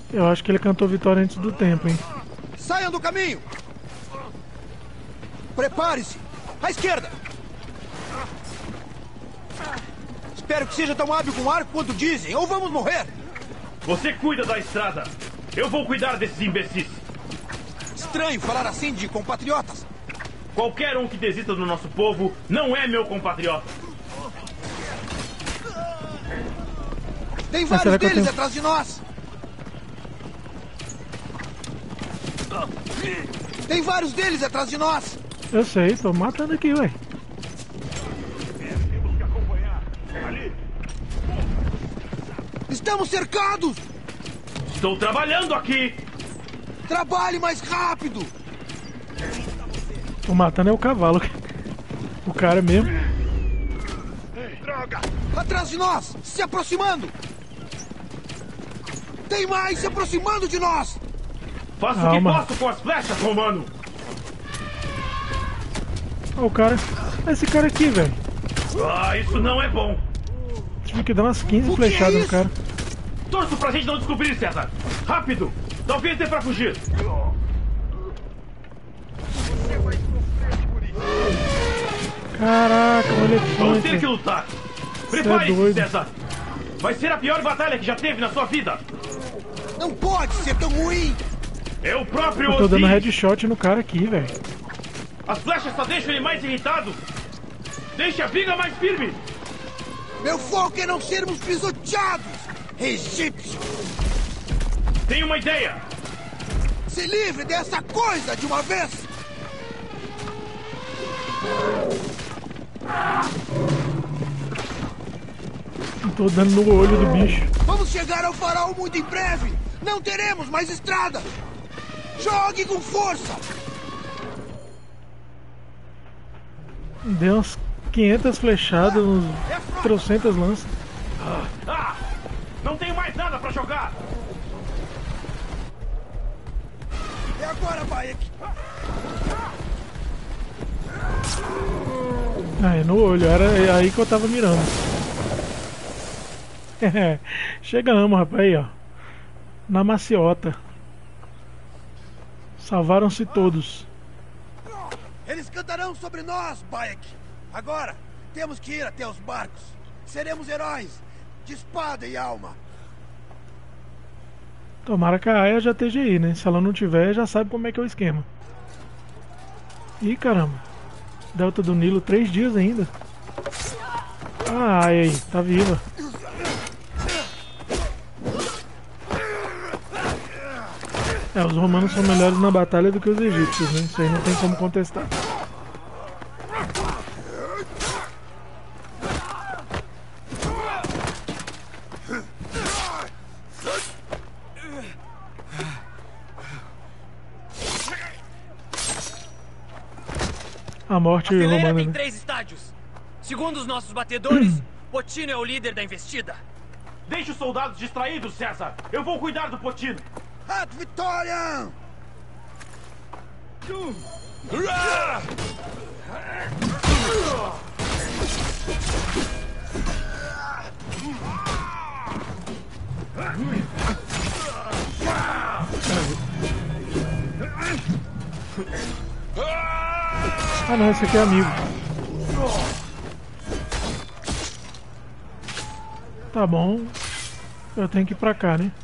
Eu acho que ele cantou vitória antes do tempo, hein? Saiam do caminho! Prepare-se! À esquerda! Espero que seja tão hábil com arco quanto dizem, ou vamos morrer! Você cuida da estrada! Eu vou cuidar desses imbecis! Estranho falar assim de compatriotas! Qualquer um que desista do nosso povo não é meu compatriota! Tem vários deles atrás de nós! Tem vários deles atrás de nós! Eu sei, tô matando aqui, ué. Temos que acompanhar! Ali! Estamos cercados! Estou trabalhando aqui! Trabalhe mais rápido! Tô matando é o cavalo. O cara mesmo. Droga! Atrás de nós! Se aproximando! Tem mais se aproximando de nós! Faço o que posso com as flechas, romano! Olha o cara. Esse cara aqui, velho. Ah, isso não é bom! Tive que dar umas 15 flechadas no cara. Torço pra gente não descobrir, César! Rápido! Talvez dê pra fugir! Caraca, o elefante. Vamos ter que lutar! Prepare-se, doido. César! Vai ser a pior batalha que já teve na sua vida! Não pode ser tão ruim! Eu próprio Eu tô dando Osiris. headshot no cara aqui, velho. As flechas só deixam ele mais irritado! Deixe a viga mais firme! Meu foco é não sermos pisoteados! Egípcio! Tenho uma ideia! Se livre dessa coisa de uma vez! Tô dando no olho do bicho. Vamos chegar ao farol muito em breve! Não teremos mais estrada! Jogue com força! Deu umas 500 flechadas, uns trocentas lanças. Ah! Não tenho mais nada pra jogar! É agora, Bayek! É, no olho, era aí que eu tava mirando. Chegamos, rapaz, aí, ó. Na maciota. Salvaram-se todos. Eles cantarão sobre nós, Bayek! Agora, temos que ir até os barcos. Seremos heróis, de espada e alma. Tomara que a Aya já esteja aí, né? Se ela não tiver, já sabe como é que é o esquema. Ih, caramba. Delta do Nilo, 3 dias ainda. Ah, Aya aí, tá viva. É, os romanos são melhores na batalha do que os egípcios, né? Isso aí não tem como contestar. A morte romana, tem né? 3 estádios. Segundo os nossos batedores, Potino é o líder da investida. Deixe os soldados distraídos, César! Eu vou cuidar do Potino! Ad Vitória! Ah não, esse aqui é amigo. Tá bom. Eu tenho que ir pra cá, né?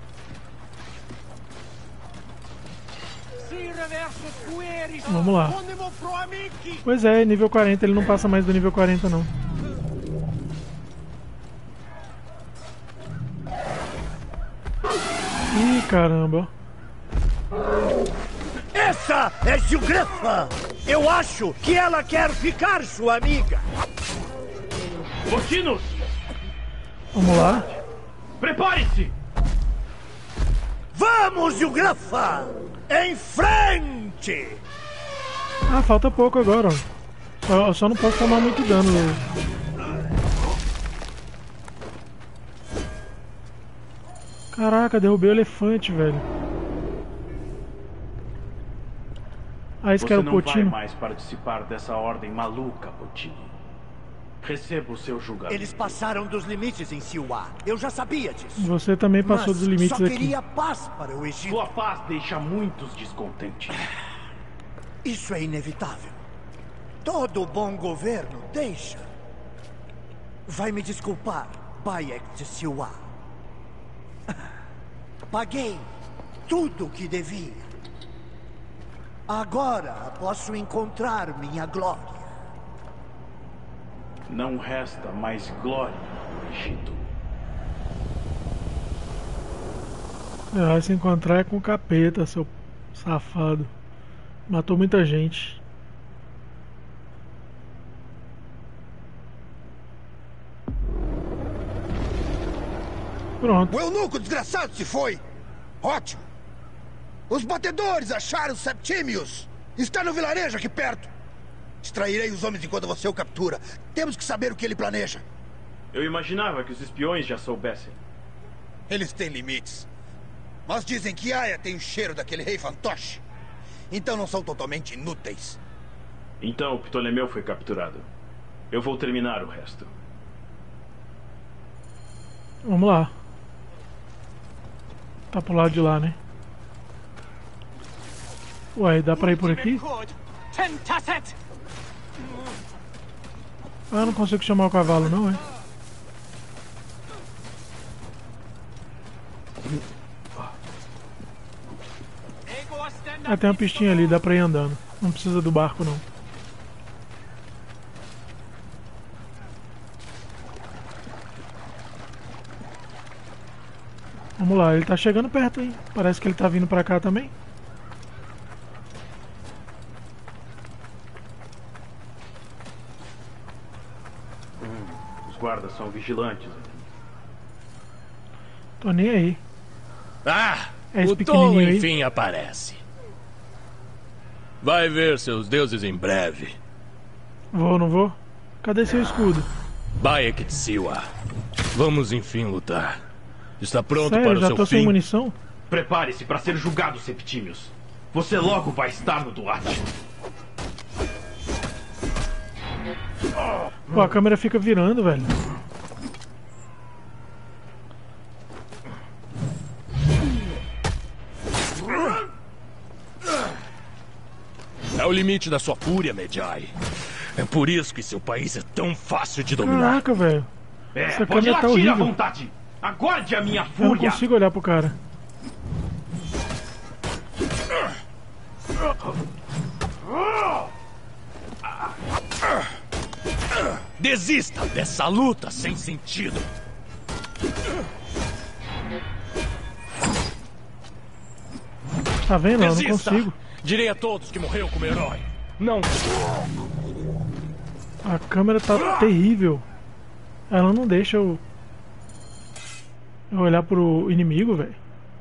Vamos lá. Pois é, nível 40, ele não passa mais do nível 40 não. Ih, caramba. Essa é Gilgrefa! Eu acho que ela quer ficar sua amiga. Potino! Vamos lá. Prepare-se! Vamos, Gilgrefa! Em frente! Ah, falta pouco agora, ó. Eu só não posso tomar muito dano. Caraca, derrubei o elefante, velho. Ah, esse que era o Potino. Você não vai mais participar dessa ordem maluca, Potino. Receba o seu julgamento. Eles passaram dos limites em Siwa. Eu já sabia disso. Você também passou Mas dos limites só aqui. queria paz para o Egito. Sua paz deixa muitos descontentes. Isso é inevitável. Todo bom governo deixa. Vai me desculpar, Bayek de Siwa. Paguei tudo o que devia. Agora posso encontrar minha glória. Não resta mais glória no Egito. Vai se encontrar com o capeta, seu safado. Matou muita gente. Pronto. O eunuco desgraçado se foi. Ótimo. Os batedores acharam os Septímios. Está no vilarejo aqui perto. Extrairei os homens enquanto você o captura. Temos que saber o que ele planeja. Eu imaginava que os espiões já soubessem. Eles têm limites. Mas dizem que Aya tem o cheiro daquele rei fantoche. Então não são totalmente inúteis. Então o Ptolemeu foi capturado. Eu vou terminar o resto. Vamos lá. Tá pro lado de lá, né? Ué, dá pra ir por aqui? Ah, não consigo chamar o cavalo não, é? Ah, tem uma pistinha ali, dá pra ir andando. Não precisa do barco não. Vamos lá, ele tá chegando perto, hein? Parece que ele tá vindo pra cá também. Os guardas são vigilantes aqui. Tô nem aí. Ah! É esse O Tom pequenininho aí? enfim aparece. Vai ver seus deuses em breve. Vou, não vou? Cadê seu escudo? Bayek de Siwa. Vamos enfim lutar. Está pronto Sério, para o já seu tô sem fim? munição? Prepare-se para ser julgado, Septímios. Você logo vai estar no Duarte. Pô, a câmera fica virando, velho. É o limite da sua fúria, Medjay. É por isso que seu país é tão fácil de dominar. Caraca, velho. Essa Pode câmera tá latir à horrível. vontade. Aguarde a minha Eu não fúria. consigo olhar pro cara. Desista dessa luta sem sentido. Tá vendo? Eu não Desista. consigo. Direi a todos que morreu como herói. Não. A câmera tá terrível. Ela não deixa eu olhar pro inimigo, velho.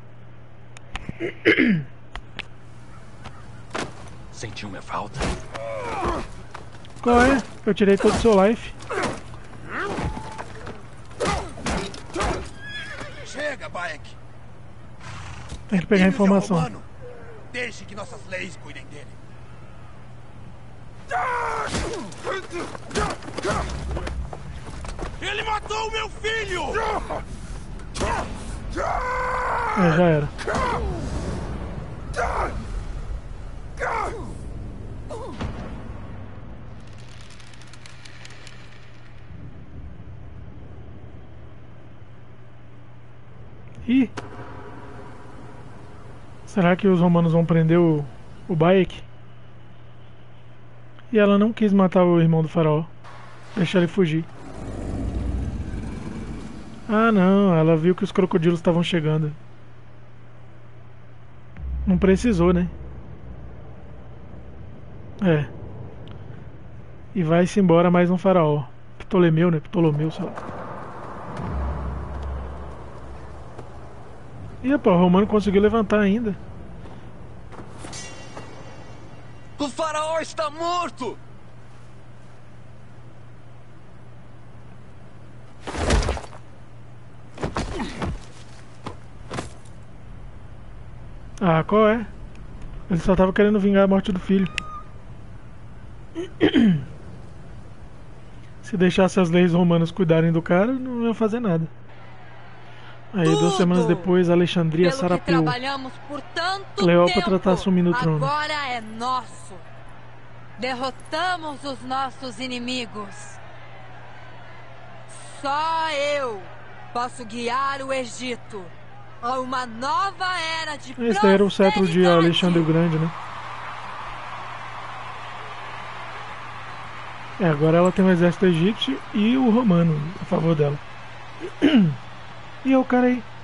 Sentiu minha falta? Qual é? Eu tirei todo o seu life. Chega, Bayek. Tem que pegar a informação. Romano. Deixe que nossas leis cuidem dele. Ele matou meu filho! É, já era. Ih! Será que os romanos vão prender o Bayek? E ela não quis matar o irmão do faraó. Deixar ele fugir. Ah não, ela viu que os crocodilos estavam chegando. Não precisou, né? É. E vai-se embora mais um faraó. Ptolemeu, né? Ptolomeu, sei lá. Ih, pô, o romano conseguiu levantar ainda. O faraó está morto! Ah, qual é? Ele só tava querendo vingar a morte do filho. Se deixasse as leis romanas cuidarem do cara, não iam fazer nada. Aí, 2 semanas depois, Alexandria Sarapeu. Cleópatra tá assumindo o trono. Agora é nosso. Derrotamos os nossos inimigos. Só eu posso guiar o Egito a uma nova era de prosperidade. Esse daí era o cetro de Alexandre o Grande, né? Agora ela tem o exército egípcio e o romano a favor dela. E é o cara aí.